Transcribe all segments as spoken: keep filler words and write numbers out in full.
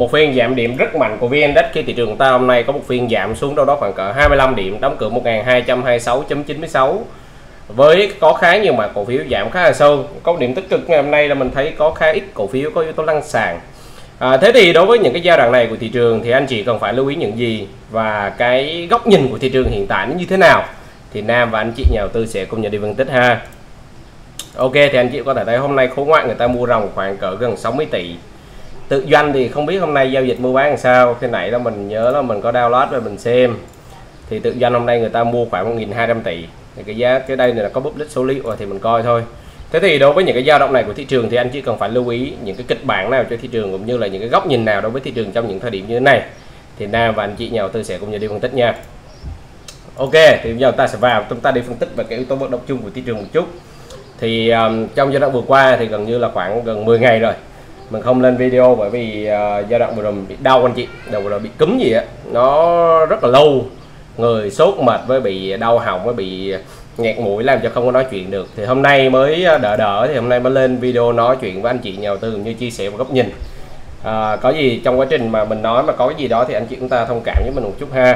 một phiên giảm điểm rất mạnh của vê en Index khi thị trường ta hôm nay có một phiên giảm xuống đâu đó khoảng cỡ hai mươi lăm điểm, đóng cửa một nghìn hai trăm hai mươi sáu chấm chín mươi sáu. Với có khá nhiều mã cổ phiếu giảm khá là sâu. Có điểm tích cực ngày hôm nay là mình thấy có khá ít cổ phiếu có yếu tố lăn sàn. À, thế thì đối với những cái giai đoạn này của thị trường thì anh chị cần phải lưu ý những gì và cái góc nhìn của thị trường hiện tại nó như thế nào, thì Nam và anh chị nhà đầu tư sẽ cùng nhau đi phân tích ha. Ok, thì anh chị có thể thấy hôm nay khối ngoại người ta mua ròng khoảng cỡ gần sáu mươi tỷ. Tự doanh thì không biết hôm nay giao dịch mua bán làm sao. Khi nãy đó mình nhớ là mình có download và mình xem thì tự doanh hôm nay người ta mua khoảng một nghìn hai trăm tỷ. Thì cái giá cái đây này là có public số liệu thì mình coi thôi. Thế thì đối với những cái dao động này của thị trường thì anh chỉ cần phải lưu ý những cái kịch bản nào cho thị trường, cũng như là những cái góc nhìn nào đối với thị trường trong những thời điểm như thế này, thì Nam và anh chị nhà đầu tư sẽ cùng nhau đi phân tích nha. Ok, thì bây giờ ta sẽ vào chúng ta đi phân tích về cái yếu tố bất động chung của thị trường một chút. Thì um, trong giai đoạn vừa qua thì gần như là khoảng gần mười ngày rồi mình không lên video, bởi vì uh, giai đoạn vừa rồi bị đau anh chị, đầu rồi bị cúm gì á, nó rất là lâu, người sốt mệt với bị đau họng với bị nghẹt mũi làm cho không có nói chuyện được. Thì hôm nay mới đỡ đỡ thì hôm nay mới lên video nói chuyện với anh chị nhà đầu tư, cũng như chia sẻ một góc nhìn. À, có gì trong quá trình mà mình nói mà có cái gì đó thì anh chị chúng ta thông cảm với mình một chút ha.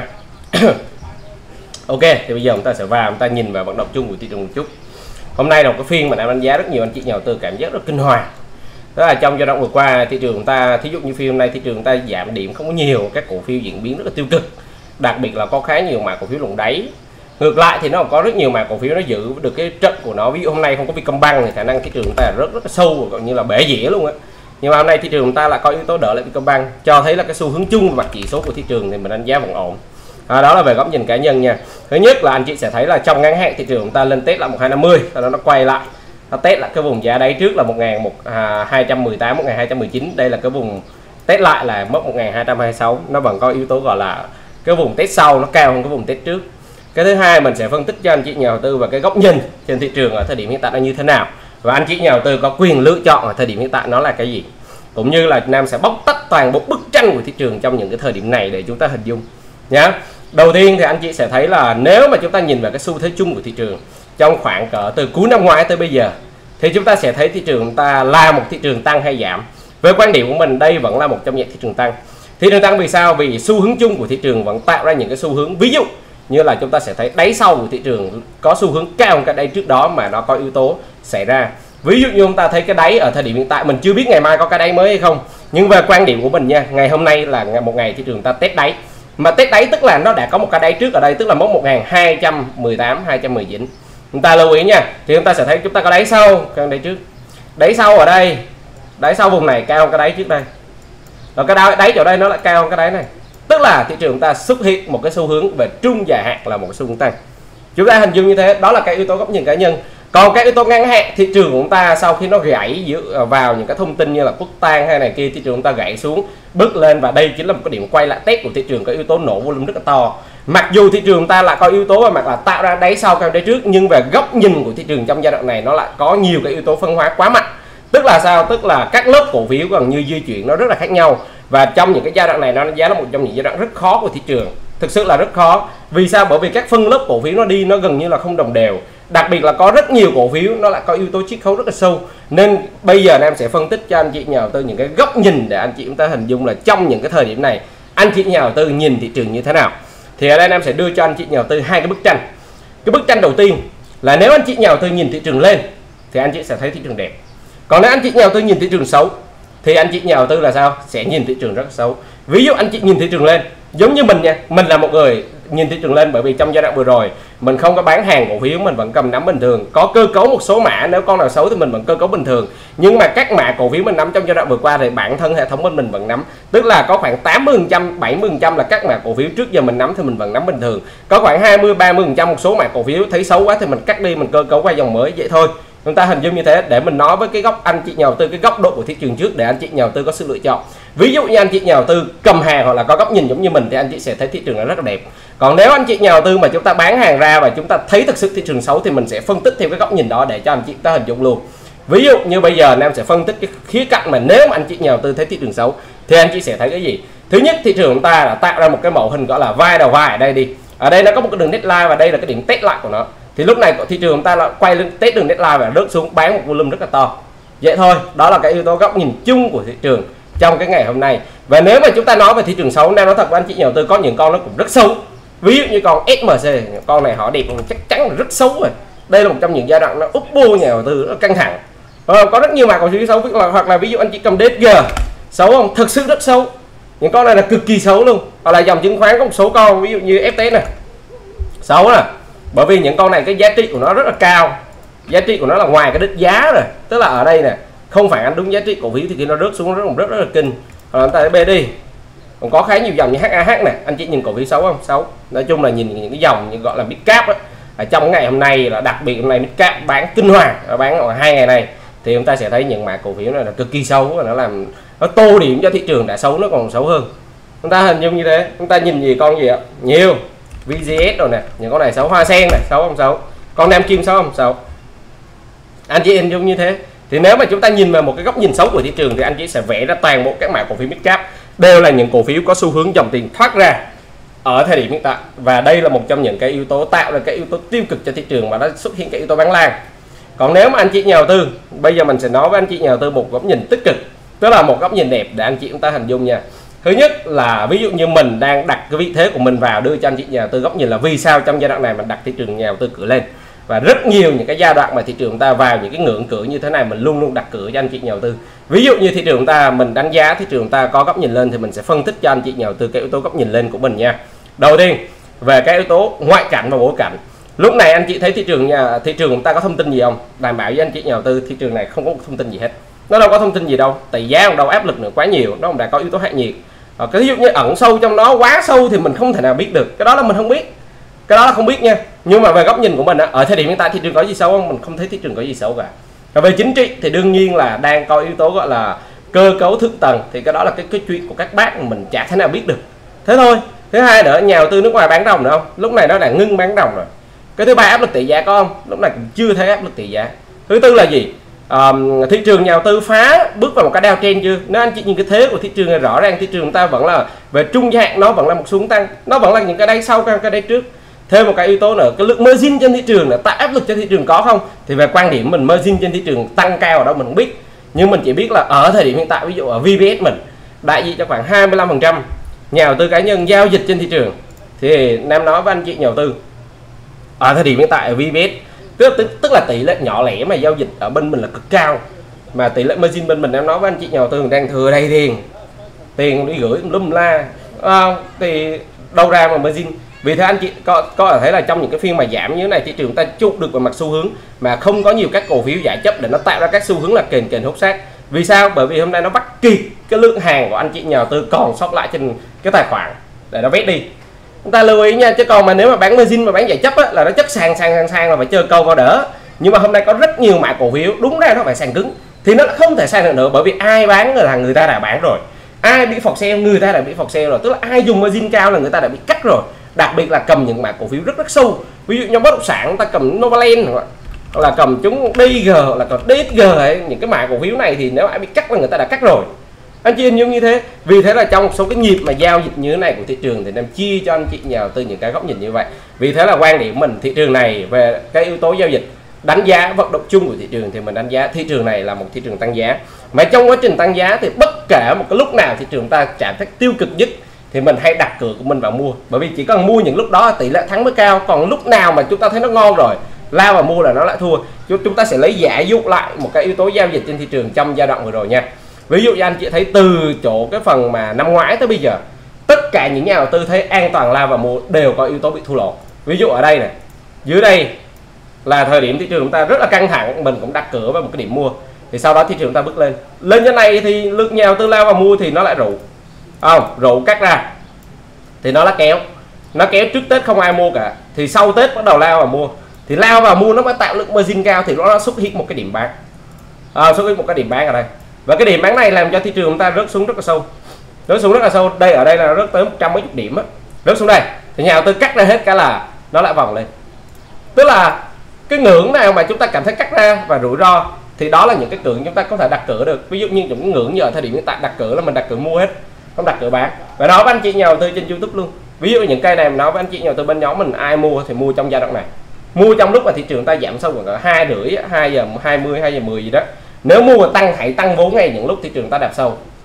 Ok, thì bây giờ chúng ta sẽ vào chúng ta nhìn vào vận động chung của thị trường một chút. Hôm nay là một cái phiên mà Nam đánh giá rất nhiều anh chị nhà đầu tư cảm giác rất kinh hoàng. Đó là trong giai đoạn vừa qua thị trường chúng ta, thí dụ như phiên hôm nay thị trường chúng ta giảm điểm không có nhiều, các cổ phiếu diễn biến rất là tiêu cực, đặc biệt là có khá nhiều mã cổ phiếu lùng đáy. Ngược lại thì nó có rất nhiều mã cổ phiếu nó giữ được cái trận của nó. Ví dụ hôm nay không có Vietcombank thì khả năng thị trường chúng ta rất rất là sâu, gọi như là bể dĩa luôn á. Nhưng mà hôm nay thị trường chúng ta là có yếu tố đỡ lại Vietcombank, cho thấy là cái xu hướng chung mặt chỉ số của thị trường thì mình đánh giá vẫn ổn. À, đó là về góc nhìn cá nhân nha. Thứ nhất là anh chị sẽ thấy là trong ngắn hạn thị trường chúng ta lên test lại một nghìn hai trăm năm mươi, sau đó nó quay lại, nó test lại cái vùng giá đáy trước là một nghìn hai trăm mười tám, một nghìn hai trăm mười chín. Đây là cái vùng test lại là mốc một nghìn hai trăm hai mươi sáu, nó vẫn có yếu tố gọi là cái vùng test sau nó cao hơn cái vùng test trước. Cái thứ hai mình sẽ phân tích cho anh chị nhà đầu tư và cái góc nhìn trên thị trường ở thời điểm hiện tại nó như thế nào, và anh chị nhà đầu tư có quyền lựa chọn ở thời điểm hiện tại nó là cái gì, cũng như là Nam sẽ bóc tách toàn bộ bức tranh của thị trường trong những cái thời điểm này để chúng ta hình dung nhá. Đầu tiên thì anh chị sẽ thấy là nếu mà chúng ta nhìn vào cái xu thế chung của thị trường trong khoảng cỡ từ cuối năm ngoái tới bây giờ, thì chúng ta sẽ thấy thị trường ta là một thị trường tăng hay giảm. Với quan điểm của mình đây vẫn là một trong những thị trường tăng. Thị trường tăng vì sao? Vì xu hướng chung của thị trường vẫn tạo ra những cái xu hướng, ví dụ như là chúng ta sẽ thấy đáy sau của thị trường có xu hướng cao hơn cái đáy trước đó mà nó có yếu tố xảy ra. Ví dụ như chúng ta thấy cái đáy ở thời điểm hiện tại, mình chưa biết ngày mai có cái đáy mới hay không, nhưng về quan điểm của mình nha, ngày hôm nay là một ngày thị trường ta test đáy. Mà test đáy tức là nó đã có một cái đáy trước ở đây, tức là mốc một nghìn hai trăm mười tám, hai trăm mười chín. Chúng ta lưu ý nha, thì chúng ta sẽ thấy chúng ta có đáy sau, cái đáy trước. Đáy sau ở đây, đáy sau vùng này cao hơn cái đáy trước đây. Rồi cái đáy, đáy chỗ đây nó lại cao hơn cái đáy này. Tức là thị trường ta xuất hiện một cái xu hướng về trung dài hạn là một xu hướng tăng. Chúng ta hình dung như thế, đó là cái yếu tố góc nhìn cá nhân. Còn cái yếu tố ngắn hạn, thị trường của chúng ta sau khi nó gãy dựa vào những cái thông tin như là quốc tang hay này kia, thị trường chúng ta gãy xuống bước lên, và đây chính là một cái điểm quay lại test của thị trường, có yếu tố nổ volume rất là to. Mặc dù thị trường ta lại có yếu tố về mặt là tạo ra đáy sau cao đáy trước, nhưng về góc nhìn của thị trường trong giai đoạn này nó lại có nhiều cái yếu tố phân hóa quá mạnh. Tức là sao? Tức là các lớp cổ phiếu gần như di chuyển nó rất là khác nhau, và trong những cái giai đoạn này nó giá là một trong những giai đoạn rất khó của thị trường, thực sự là rất khó. Vì sao? Bởi vì các phân lớp cổ phiếu nó đi nó gần như là không đồng đều, đặc biệt là có rất nhiều cổ phiếu nó lại có yếu tố chiết khấu rất là sâu. Nên bây giờ em sẽ phân tích cho anh chị nhà đầu tư những cái góc nhìn để anh chị chúng ta hình dung là trong những cái thời điểm này anh chị nhà đầu tư nhìn thị trường như thế nào. Thì ở đây em sẽ đưa cho anh chị nhà đầu tư hai cái bức tranh. Cái bức tranh đầu tiên là nếu anh chị nhà đầu tư nhìn thị trường lên thì anh chị sẽ thấy thị trường đẹp. Còn nếu anh chị nhà đầu tư nhìn thị trường xấu thì anh chị nhà đầu tư là sao? Sẽ nhìn thị trường rất xấu. Ví dụ anh chị nhìn thị trường lên, giống như mình nha, mình là một người nhìn thị trường lên, bởi vì trong giai đoạn vừa rồi mình không có bán hàng cổ phiếu, mình vẫn cầm nắm bình thường. Có cơ cấu một số mã, nếu con nào xấu thì mình vẫn cơ cấu bình thường. Nhưng mà các mã cổ phiếu mình nắm trong giai đoạn vừa qua thì bản thân hệ thống của mình vẫn nắm. Tức là có khoảng tám mươi phần trăm, bảy mươi phần trăm là các mã cổ phiếu trước giờ mình nắm thì mình vẫn nắm bình thường. Có khoảng hai mươi, ba mươi phần trăm một số mã cổ phiếu thấy xấu quá thì mình cắt đi, mình cơ cấu qua dòng mới, vậy thôi. Chúng ta hình dung như thế để mình nói với cái góc anh chị nhà đầu tư, cái góc độ của thị trường trước để anh chị nhà đầu tư có sự lựa chọn. Ví dụ như anh chị nhà đầu tư cầm hàng hoặc là có góc nhìn giống như mình thì anh chị sẽ thấy thị trường nó rất là đẹp. Còn nếu anh chị nhà đầu tư mà chúng ta bán hàng ra và chúng ta thấy thực sự thị trường xấu thì mình sẽ phân tích theo cái góc nhìn đó để cho anh chị ta hình dung luôn. Ví dụ như bây giờ Nam sẽ phân tích cái khía cạnh mà nếu mà anh chị nhà đầu tư thấy thị trường xấu thì anh chị sẽ thấy cái gì. Thứ nhất, thị trường chúng ta đã tạo ra một cái mẫu hình gọi là vai đầu vai ở đây đi. Ở đây nó có một cái đường deadline và đây là cái điểm test lại của nó. Thì lúc này thị trường chúng ta là quay lên test đường deadline và rớt xuống bán một volume rất là to. Vậy thôi, đó là cái yếu tố góc nhìn chung của thị trường trong cái ngày hôm nay. Và nếu mà chúng ta nói về thị trường xấu, đang nói thật với anh chị nhà đầu tư có những con nó cũng rất xấu. Ví dụ như con ét em xê, con này họ đẹp chắc chắn là rất xấu rồi. Đây là một trong những giai đoạn nó úp bô nhà đầu tư nó căng thẳng. Ờ, có rất nhiều mã cổ phiếu xấu, hoặc là ví dụ anh chị cầm đê ét giê xấu không? Thực sự rất xấu. Những con này là cực kỳ xấu luôn. Hoặc là dòng chứng khoán có một số con ví dụ như ép tê ét này xấu nè, bởi vì những con này cái giá trị của nó rất là cao, giá trị của nó là ngoài cái đích giá rồi, tức là ở đây nè không phản ánh đúng giá trị cổ phiếu thì khi nó rớt xuống nó rất rất, rất là kinh. Hoặc là ta bê đi, còn có khá nhiều dòng như hát a hát này, anh chị nhìn cổ phiếu xấu không? Xấu. Nói chung là nhìn những cái dòng như gọi là mid cap á, ở trong ngày hôm nay là đặc biệt hôm nay mid cap bán kinh hoàng, bán ở hai ngày này thì chúng ta sẽ thấy những mã cổ phiếu này là cực kỳ xấu và nó làm nó tô điểm cho thị trường đã xấu nó còn xấu hơn. Chúng ta hình dung như thế, chúng ta nhìn gì con gì ạ? Nhiều vê giê ét rồi nè, những con này xấu, Hoa Sen này xấu không? Xấu. Con Nam Kim xấu không? Xấu. Anh chị hình dung như thế thì nếu mà chúng ta nhìn vào một cái góc nhìn xấu của thị trường thì anh chị sẽ vẽ ra toàn bộ các mã cổ phiếu mid cap đều là những cổ phiếu có xu hướng dòng tiền thoát ra ở thời điểm hiện tại, và đây là một trong những cái yếu tố tạo ra cái yếu tố tiêu cực cho thị trường và nó xuất hiện cái yếu tố bán lan. Còn nếu mà anh chị nhà đầu tư, bây giờ mình sẽ nói với anh chị nhà đầu tư một góc nhìn tích cực, tức là một góc nhìn đẹp để anh chị chúng ta hình dung nha. Thứ nhất là ví dụ như mình đang đặt cái vị thế của mình vào, đưa cho anh chị nhà đầu tư góc nhìn là vì sao trong giai đoạn này mình đặt thị trường nhà đầu tư cửa lên. Và rất nhiều những cái giai đoạn mà thị trường ta vào những cái ngưỡng cửa như thế này mình luôn luôn đặt cửa cho anh chị nhà đầu tư. Ví dụ như thị trường ta mình đánh giá thị trường ta có góc nhìn lên thì mình sẽ phân tích cho anh chị nhà đầu tư cái yếu tố góc nhìn lên của mình nha. Đầu tiên về cái yếu tố ngoại cảnh và bối cảnh. Lúc này anh chị thấy thị trường nhà thị trường chúng ta có thông tin gì không? Đảm bảo với anh chị nhà đầu tư thị trường này không có thông tin gì hết. Nó đâu có thông tin gì đâu, tỷ giá đâu áp lực nữa quá nhiều, nó không đã có yếu tố hạ nhiệt. Ờ, cái ví dụ như ẩn sâu trong nó quá sâu thì mình không thể nào biết được, cái đó là mình không biết, cái đó là không biết nha. Nhưng mà về góc nhìn của mình ở thời điểm hiện tại thị trường có gì xấu không? Mình không thấy thị trường có gì xấu cả. Và về chính trị thì đương nhiên là đang có yếu tố gọi là cơ cấu thượng tầng, thì cái đó là cái cái chuyện của các bác mà mình chả thể nào biết được, thế thôi. Thứ hai nữa, nhà đầu tư nước ngoài bán đồng nữa không? Lúc này nó đã ngưng bán đồng rồi. Cái thứ ba, áp lực tỷ giá có không? Lúc này cũng chưa thấy áp lực tỷ giá. Thứ tư là gì? À, thị trường nhà đầu tư phá bước vào một cái downtrend chưa? Nếu anh chị nhìn cái thế của thị trường này, rõ ràng thị trường chúng ta vẫn là về trung hạn nó vẫn là một xu hướng tăng, nó vẫn là những cái đáy sau cái đáy trước. Thêm một cái yếu tố nữa, cái lượng margin trên thị trường là tạo áp lực cho thị trường có không? Thì về quan điểm mình, margin trên thị trường tăng cao ở đâu mình không biết, nhưng mình chỉ biết là ở thời điểm hiện tại, ví dụ ở vê pê ét mình đại diện cho khoảng hai mươi lăm phần trăm nhà đầu tư cá nhân giao dịch trên thị trường. Thì Nam nói với anh chị nhà đầu tư ở thời điểm hiện tại ở vê pê ét tức, tức, tức là tỷ lệ nhỏ lẻ mà giao dịch ở bên mình là cực cao, mà tỷ lệ margin bên mình em nói với anh chị nhà đầu tư đang thừa đầy tiền tiền đi gửi lum la à, thì đâu ra mà margin. Vì thế anh chị có có thể là trong những cái phiên mà giảm như thế này, thị trường ta chụp được về mặt xu hướng mà không có nhiều các cổ phiếu giải chấp để nó tạo ra các xu hướng là kền kền hút sát. Vì sao? Bởi vì hôm nay nó bắt kịp cái lượng hàng của anh chị nhà đầu tư còn sót lại trên cái tài khoản để nó vét đi. Chúng ta lưu ý nha, chứ còn mà nếu mà bán margin mà bán giải chấp á, là nó chất sàn sàn sàn sàn là phải chơi câu vào đỡ. Nhưng mà hôm nay có rất nhiều mã cổ phiếu đúng ra nó phải sàn cứng thì nó không thể sàn được nữa, bởi vì ai bán là người ta đã bán rồi, ai bị phọt sale người ta đã bị phọt sale rồi, tức là ai dùng margin cao là người ta đã bị cắt rồi. Đặc biệt là cầm những mã cổ phiếu rất rất sâu, ví dụ như bất động sản ta cầm Novaland hoặc là cầm chúng đê giê hoặc là còn đê ét giê ấy, những cái mã cổ phiếu này thì nếu ai bị cắt là người ta đã cắt rồi. Anh chị hình dung như thế. Vì thế là trong một số cái nhịp mà giao dịch như thế này của thị trường thì em chia cho anh chị nhà đầu tư những cái góc nhìn như vậy. Vì thế là quan điểm mình, thị trường này về cái yếu tố giao dịch, đánh giá vận động chung của thị trường thì mình đánh giá thị trường này là một thị trường tăng giá. Mà trong quá trình tăng giá thì bất kể một cái lúc nào thị trường ta cảm thấy tiêu cực nhất thì mình hay đặt cược của mình vào mua, bởi vì chỉ cần mua những lúc đó tỷ lệ thắng mới cao. Còn lúc nào mà chúng ta thấy nó ngon rồi lao vào mua là nó lại thua. Chúng ta sẽ lấy giả dụ lại một cái yếu tố giao dịch trên thị trường trong giai đoạn vừa rồi nha. Ví dụ như anh chị thấy từ chỗ cái phần mà năm ngoái tới bây giờ, tất cả những nhà đầu tư thấy an toàn lao vào mua đều có yếu tố bị thua lỗ. Ví dụ ở đây này, dưới đây là thời điểm thị trường chúng ta rất là căng thẳng, mình cũng đặt cửa vào một cái điểm mua, thì sau đó thị trường ta bước lên lên như này thì lượng nhà đầu tư lao vào mua thì nó lại rủ không rủ cắt ra thì nó là kéo nó kéo trước Tết không ai mua cả, thì sau Tết bắt đầu lao vào mua, thì lao vào mua nó mới tạo lượng margin cao thì nó xuất hiện một cái điểm bán à, xuất hiện một cái điểm bán ở đây, và cái điểm bán này làm cho thị trường chúng ta rớt xuống rất là sâu, rớt xuống rất là sâu. Đây ở đây là rớt tới một trăm mấy chục điểm á, rớt xuống đây thì nhà đầu tư cắt ra hết cả là nó lại vòng lên. Tức là cái ngưỡng nào mà chúng ta cảm thấy cắt ra và rủi ro thì đó là những cái ngưỡng chúng ta có thể đặt cửa được. Ví dụ như những ngưỡng như ở thời điểm hiện tại đặt cửa là mình đặt cửa mua hết, không đặt cửa bán. Và nói với anh chị nhà đầu tư trên YouTube luôn, ví dụ những cây này mình nói với anh chị nhà đầu tư bên nhóm mình, ai mua thì mua trong giai đoạn này, mua trong lúc mà thị trường ta giảm sâu khoảng hai rưỡi hai giờ hai mươi hai giờ mười gì đó. Nếu mua tăng hãy tăng vốn ngay những lúc thị trường ta đạp sâu,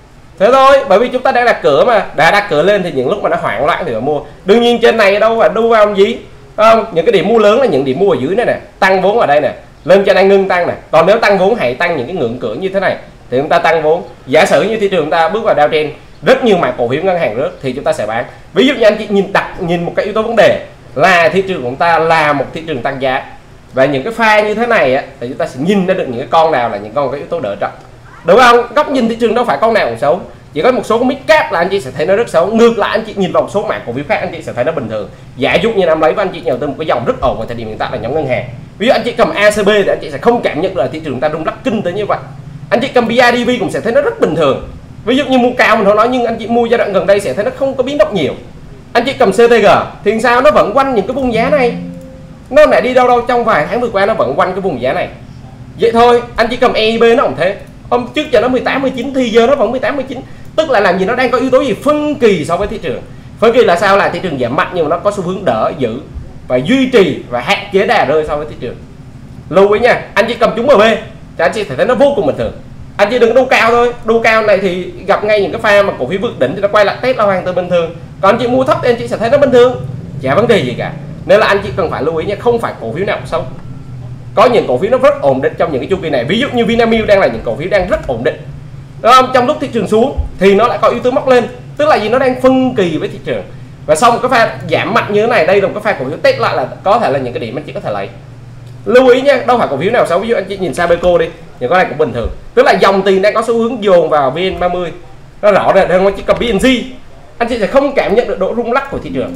Thế thôi, bởi vì chúng ta đang đặt cửa mà, đã đặt cửa lên thì những lúc mà nó hoảng loạn thì phải mua. Đương nhiên trên này đâu phải đu vào làm gì, không? Những cái điểm mua lớn là những điểm mua ở dưới này nè, tăng vốn ở đây nè, lên trên đây ngưng tăng nè. Còn nếu tăng vốn hãy tăng những cái ngưỡng cửa như thế này thì chúng ta tăng vốn. Giả sử như thị trường chúng ta bước vào downtrend, rất nhiều mã cổ phiếu ngân hàng rớt thì chúng ta sẽ bán. Ví dụ như anh chị nhìn đặt nhìn một cái yếu tố vấn đề là thị trường của chúng ta là một thị trường tăng giá, và những cái pha như thế này á, thì chúng ta sẽ nhìn ra được những cái con nào là những con có yếu tố đỡ trọng, đúng không? Góc nhìn thị trường đâu phải con nào cũng xấu, chỉ có một số mid cap là anh chị sẽ thấy nó rất xấu. Ngược lại anh chị nhìn vào một số mã cổ phiếu khác anh chị sẽ thấy nó bình thường. Giả dụ như em lấy và anh chị nhờ từ một cái dòng rất ổn ở thời điểm hiện tại là nhóm ngân hàng, ví dụ anh chị cầm a xê bê thì anh chị sẽ không cảm nhận được là thị trường ta rung lắc kinh tới như vậy. Anh chị cầm bê i đê vê cũng sẽ thấy nó rất bình thường. Ví dụ như mua cao mình không nói, nhưng anh chị mua giai đoạn gần đây sẽ thấy nó không có biến động nhiều. Anh chị cầm xê tê giê thì sao, nó vẫn quanh những cái vùng giá này, nó lại đi đâu đâu trong vài tháng vừa qua nó vẫn quanh cái vùng giá này vậy thôi. Anh chị cầm e i bê nó cũng thế, hôm trước giờ nó mười tám mười chín thì giờ nó vẫn mười tám mười chín, tức là làm gì nó đang có yếu tố gì phân kỳ so với thị trường. Phân kỳ là sao, là thị trường giảm mạnh nhưng mà nó có xu hướng đỡ giữ và duy trì và hạn chế đà rơi so với thị trường. Lưu ý nha, anh chị cầm chúng em bê thì anh chị thấy nó vô cùng bình thường. Anh chị đừng đu cao thôi, đu cao này thì gặp ngay những cái pha mà cổ phiếu vượt đỉnh thì nó quay lại test là hoàn toàn bình thường. Còn anh chị mua thấp thì anh chị sẽ thấy nó bình thường, chả vấn đề gì cả. Nên là anh chị cần phải lưu ý nha, không phải cổ phiếu nào cũng xấu. Có những cổ phiếu nó rất ổn định trong những cái chu kỳ này, ví dụ như Vinamilk đang là những cổ phiếu đang rất ổn định, đúng không? Trong lúc thị trường xuống thì nó lại có yếu tố móc lên, tức là gì, nó đang phân kỳ với thị trường. Và sau một cái pha giảm mạnh như thế này, đây là một cái pha cổ phiếu test lại là có thể là những cái điểm anh chị có thể lấy. Lưu ý nha, đâu phải cổ phiếu nào xấu. Ví dụ anh chị nhìn Sabeco đi, những cái này cũng bình thường, tức là dòng tiền đang có xu hướng dồn vào vê en ba mươi, nó rõ rệt hơn. Anh chị cầm bê en giê anh chị sẽ không cảm nhận được độ rung lắc của thị trường,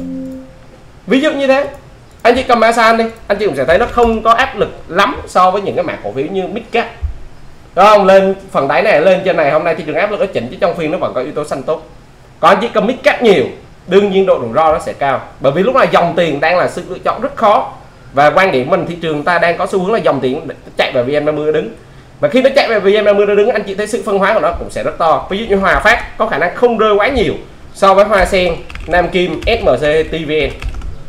ví dụ như thế. Anh chị cầm Masan đi, anh chị cũng sẽ thấy nó không có áp lực lắm so với những cái mã cổ phiếu như Midcap, đúng không? Lên phần đáy này lên trên này, hôm nay thị trường áp lực nó chỉnh chứ trong phiên nó vẫn có yếu tố xanh tốt. Còn anh chị cầm Midcap nhiều, đương nhiên độ rủi ro nó sẽ cao, bởi vì lúc này dòng tiền đang là sự lựa chọn rất khó. Và quan điểm mình, thị trường ta đang có xu hướng là dòng tiền chạy về vê en ba mươi đứng, và khi nó chạy về vê en ba mươi đứng, anh chị thấy sự phân hóa của nó cũng sẽ rất to. Ví dụ như Hòa Phát có khả năng không rơi quá nhiều so với Hoa Sen, Nam Kim, ét em xê, tê vê en.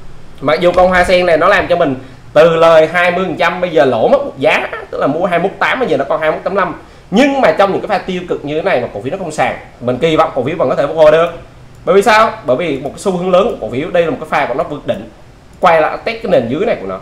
Mặc dù con Hoa Sen này nó làm cho mình từ lời hai mươi phần trăm bây giờ lỗ mất một giá, tức là mua hai mươi mốt tám bây giờ nó còn hai mươi mốt tám mươi lăm. Nhưng mà trong những cái pha tiêu cực như thế này mà cổ phiếu nó không sàn, mình kỳ vọng cổ phiếu vẫn có thể phục hồi được. Bởi vì sao? Bởi vì một cái xu hướng lớn của cổ phiếu, đây là một cái pha của nó vượt đỉnh, quay lại test cái nền dưới này của nó.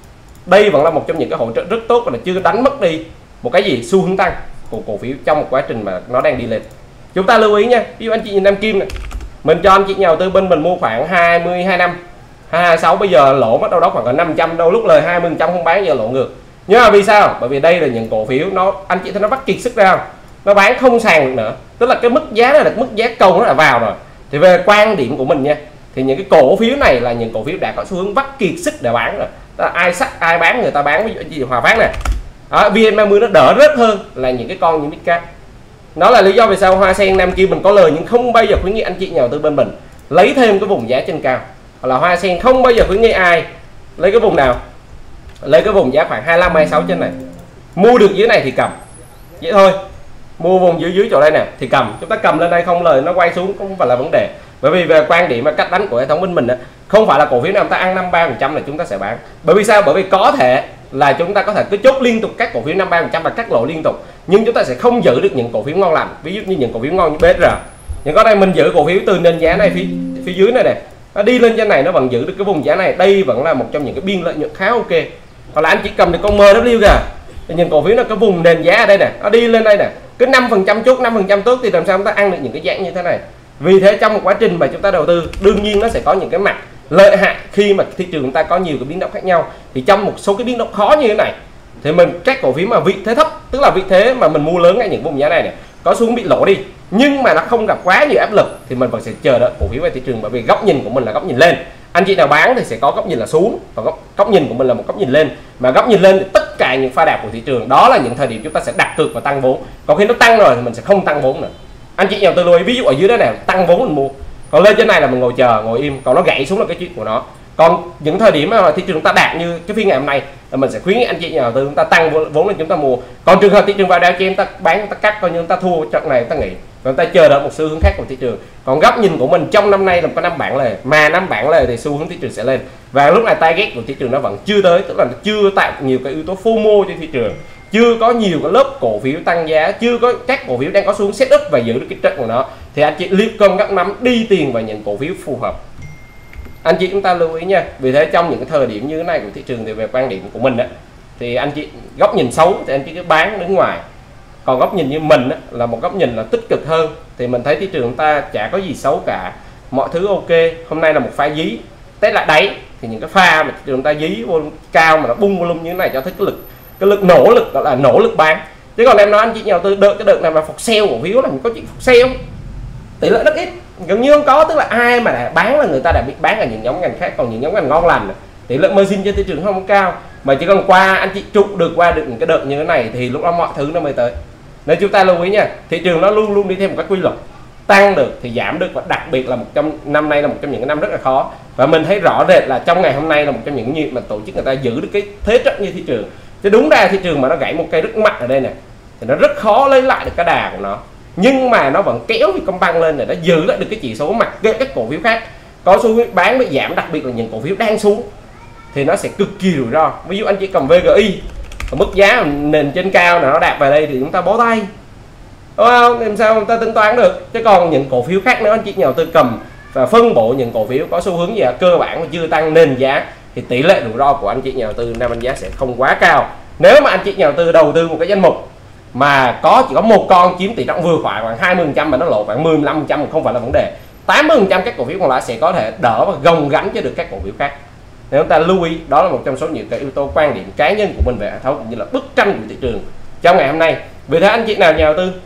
Đây vẫn là một trong những cái hỗ trợ rất tốt, và là chưa đánh mất đi một cái gì xu hướng tăng của cổ phiếu trong một quá trình mà nó đang đi lên. Chúng ta lưu ý nha, ví dụ anh chị nhìn Nam Kim này, mình cho anh chị nhà đầu tư bên mình mua khoảng hai mươi hai năm hai mươi sáu, bây giờ lỗ mất đâu đó khoảng năm trăm, đâu lúc lời hai mươi phần trăm không bán, giờ lỗ ngược. Nhưng mà vì sao? Bởi vì đây là những cổ phiếu nó, anh chị thấy nó bắt kiệt sức ra không? Nó bán không sàn được nữa, tức là cái mức giá này là mức giá cầu nó là vào rồi. Thì về quan điểm của mình nha, thì những cái cổ phiếu này là những cổ phiếu đã có xu hướng bắt kiệt sức để bán rồi. Tức là ai sắc ai bán người ta bán. Ví dụ như Hòa Phát này, ở vê en ba mươi nó đỡ rất hơn là những cái con như Midcap. Đó là lý do vì sao Hoa Sen, Nam Kim mình có lời nhưng không bao giờ khuyến nghị anh chị nhà đầu tư bên mình lấy thêm cái vùng giá trên cao. Hoặc là Hoa Sen không bao giờ khuyến nghị ai lấy cái vùng nào, lấy cái vùng giá khoảng hai mươi lăm hai mươi sáu trên này, mua được dưới này thì cầm, vậy thôi. Mua vùng dưới dưới chỗ đây nè thì cầm, chúng ta cầm lên đây không lời nó quay xuống cũng không phải là vấn đề. Bởi vì về quan điểm và cách đánh của hệ thống bên mình đó, không phải là cổ phiếu nào chúng ta ăn năm ba phần trăm là chúng ta sẽ bán. Bởi vì sao? Bởi vì có thể là chúng ta có thể cứ chốt liên tục các cổ phiếu năm ba phần trăm và cắt lỗ liên tục, nhưng chúng ta sẽ không giữ được những cổ phiếu ngon lành. Ví dụ như những cổ phiếu ngon như bê ét rờ, những cái này mình giữ cổ phiếu từ nền giá này phía phía dưới này này, nó đi lên trên này nó vẫn giữ được cái vùng giá này, đây vẫn là một trong những cái biên lợi nhuận khá ok. Hoặc là anh chỉ cầm được con em vê kìa, thì những cổ phiếu nó cái vùng nền giá ở đây nè, nó đi lên đây nè, cứ năm phần trăm chốt năm phần trăm tốt thì làm sao chúng ta ăn được những cái dạng như thế này. Vì thế trong một quá trình mà chúng ta đầu tư, đương nhiên nó sẽ có những cái mặt lợi hại khi mà thị trường chúng ta có nhiều cái biến động khác nhau. Thì trong một số cái biến động khó như thế này thì mình các cổ phiếu mà vị thế thấp, tức là vị thế mà mình mua lớn ngay những vùng giá này này, có xuống bị lỗ đi nhưng mà nó không gặp quá nhiều áp lực thì mình vẫn sẽ chờ đợi cổ phiếu về thị trường. Bởi vì góc nhìn của mình là góc nhìn lên, anh chị nào bán thì sẽ có góc nhìn là xuống, và góc, góc nhìn của mình là một góc nhìn lên. Mà góc nhìn lên thì tất cả những pha đạp của thị trường đó là những thời điểm chúng ta sẽ đặt cược và tăng vốn. Còn khi nó tăng rồi thì mình sẽ không tăng vốn nữa. Anh chị nhà tư lưu ý, ví dụ ở dưới đó này tăng vốn mình mua, còn lên trên này là mình ngồi chờ ngồi im, còn nó gãy xuống là cái chuyện của nó. Còn những thời điểm mà thị trường ta đạt như cái phiên ngày hôm nay là mình sẽ khuyến nghị anh chị nhà đầu tư chúng ta tăng vốn lên chúng ta mua. Còn trường hợp thị trường vào đao trên ta bán ta cắt coi như ta thua trận này ta nghỉ, chúng ta chờ đợi một xu hướng khác của thị trường. Còn góc nhìn của mình trong năm nay là có năm bảng lề, mà năm bảng lề thì xu hướng thị trường sẽ lên, và lúc này target của thị trường nó vẫn chưa tới, tức là nó chưa tạo nhiều cái yếu tố FOMO trên thị trường, chưa có nhiều cái lớp cổ phiếu tăng giá, chưa có các cổ phiếu đang có xuống setup và giữ được cái trận của nó, thì anh chị liệt cân ngắt nắm đi tiền vào những cổ phiếu phù hợp. Anh chị chúng ta lưu ý nha. Vì thế trong những cái thời điểm như thế này của thị trường thì về quan điểm của mình đó, thì anh chị góc nhìn xấu thì anh chị cứ bán đứng ngoài, còn góc nhìn như mình đó, là một góc nhìn là tích cực hơn, thì mình thấy thị trường chúng ta chả có gì xấu cả, mọi thứ ok. Hôm nay là một pha dí test lại đáy, thì những cái pha mà thị trường ta dí vô cao mà nó bung volume như thế này cho thấy cái lực cái lực nỗ lực gọi là nỗ lực bán. Chứ còn em nói anh chị nhà đầu tư đợi cái đợt này mà phục sale cổ phiếu là có chuyện phục sale tỷ lệ rất ít, gần như không có. Tức là ai mà đã bán là người ta đã bị bán ở những nhóm ngành khác, còn những nhóm ngành ngon lành tỷ lệ margin trên thị trường không cao, mà chỉ cần qua anh chị trụ được qua được những cái đợt như thế này thì lúc đó mọi thứ nó mới tới. Nên chúng ta lưu ý nha, thị trường nó luôn luôn đi theo một cái quy luật, tăng được thì giảm được, và đặc biệt là một trong năm nay là một trong những cái năm rất là khó, và mình thấy rõ rệt là trong ngày hôm nay là một trong những nhịp mà tổ chức người ta giữ được cái thế trận như thị trường. Chứ đúng ra thị trường mà nó gãy một cây rất mạnh ở đây này thì nó rất khó lấy lại được cái đà của nó, nhưng mà nó vẫn kéo Vietcombank lên để nó giữ lại được cái chỉ số, mặc kệ các cổ phiếu khác có xu hướng bán bị giảm, đặc biệt là những cổ phiếu đang xuống thì nó sẽ cực kỳ rủi ro. Ví dụ anh chỉ cầm vê giê i mức giá nền trên cao là nó đạt vào đây thì chúng ta bó tay, đúng không? Làm sao người ta tính toán được. Chứ còn những cổ phiếu khác, nếu anh chị nhà đầu tư cầm và phân bổ những cổ phiếu có xu hướng gì là cơ bản mà chưa tăng nền giá thì tỷ lệ rủi ro của anh chị nhà đầu tư năm đánh giá sẽ không quá cao. Nếu mà anh chị nhà đầu tư đầu tư một cái danh mục mà có chỉ có một con chiếm tỷ trọng vừa phải khoảng hai mươi phần trăm mà nó lộ khoảng mười lăm phần trăm không phải là vấn đề, tám mươi phần trăm các cổ phiếu còn lại sẽ có thể đỡ và gồng gánh cho được các cổ phiếu khác. Nếu chúng ta lưu ý, đó là một trong số những cái yếu tố quan điểm cá nhân của mình về hệ thống cũng như là bức tranh của thị trường trong ngày hôm nay. Vì thế anh chị nào nhà đầu tư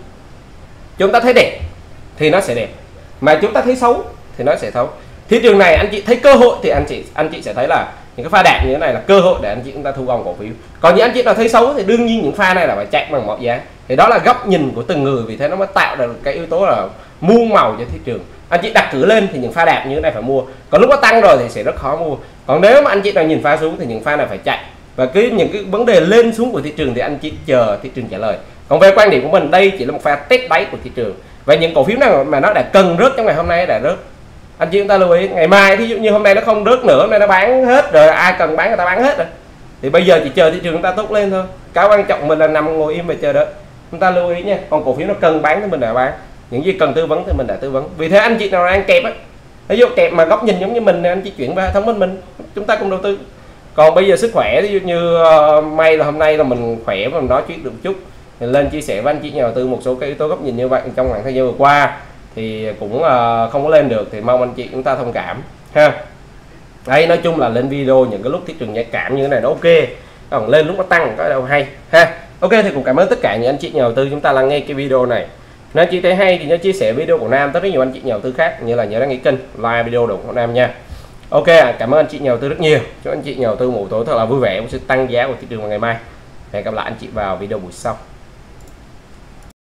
chúng ta thấy đẹp thì nó sẽ đẹp, mà chúng ta thấy xấu thì nó sẽ xấu. Thị trường này anh chị thấy cơ hội thì anh chị anh chị sẽ thấy là những cái pha đẹp như thế này là cơ hội để anh chị chúng ta thu gom cổ phiếu. Còn những anh chị nào thấy xấu thì đương nhiên những pha này là phải chạy bằng mọi giá. Thì đó là góc nhìn của từng người, vì thế nó mới tạo ra cái yếu tố là muôn màu cho thị trường. Anh chị đặt cử lên thì những pha đẹp như thế này phải mua, còn lúc nó tăng rồi thì sẽ rất khó mua. Còn nếu mà anh chị nào nhìn pha xuống thì những pha này phải chạy, và cái những cái vấn đề lên xuống của thị trường thì anh chị chờ thị trường trả lời. Còn về quan điểm của mình, đây chỉ là một pha test đáy của thị trường, và những cổ phiếu nào mà nó đã cần rớt trong ngày hôm nay đã rớt, anh chị chúng ta lưu ý. Ngày mai thí dụ như hôm nay nó không rớt nữa, hôm nay nó bán hết rồi, ai cần bán người ta bán hết rồi, thì bây giờ chỉ chờ thị trường chúng ta tốt lên thôi. Cái quan trọng mình là nằm ngồi im và chờ đợi. Chúng ta lưu ý nha. Còn cổ phiếu nó cần bán thì mình đã bán, những gì cần tư vấn thì mình đã tư vấn. Vì thế anh chị nào đang kẹp á, ví dụ kẹp mà góc nhìn giống như mình, anh chị chuyển vào hệ thống bên mình, chúng ta cùng đầu tư. Còn bây giờ sức khỏe, ví dụ như uh, may là hôm nay là mình khỏe và mình nói chuyện được một chút, thì lên chia sẻ với anh chị nhà đầu tư một số cái yếu tố góc nhìn như vậy trong khoảng thời gian vừa qua thì cũng uh, không có lên được, thì mong anh chị chúng ta thông cảm ha. Đây, nói chung là lên video những cái lúc thị trường nhạy cảm như thế này nó ok, còn lên lúc nó tăng có đâu hay ha. Ok, thì cũng cảm ơn tất cả những anh chị nhà đầu tư chúng ta lắng nghe cái video này. Nếu anh chị thấy hay thì nhớ chia sẻ video của Nam tới rất nhiều anh chị nhà đầu tư khác, như là nhớ đăng ký kênh, like video của Nam nha. Ok, cảm ơn anh chị nhà đầu tư rất nhiều. Chúc anh chị nhà đầu tư một tối thật là vui vẻ với sự tăng giá của thị trường vào ngày mai. Hẹn gặp lại anh chị vào video buổi sau.